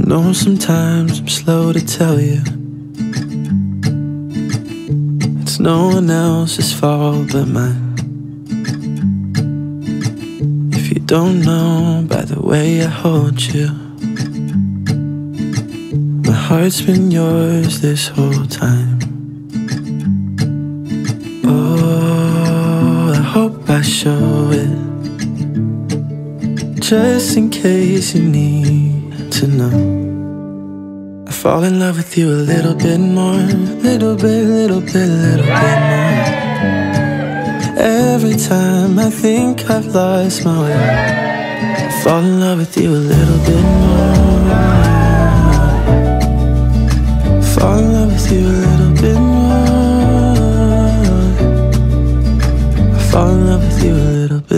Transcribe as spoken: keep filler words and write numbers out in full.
know sometimes I'm slow to tell you it's no one else's fault but mine. If you don't know by the way I hold you, my heart's been yours this whole time. Oh, I hope I show it, just in case you need to know. I fall in love with you a little bit more, little bit, little bit, little bit more. Every time I think I've lost my way, I fall in love with you a little bit more. Fall in love with you a little bit more. I fall in love with you a little bit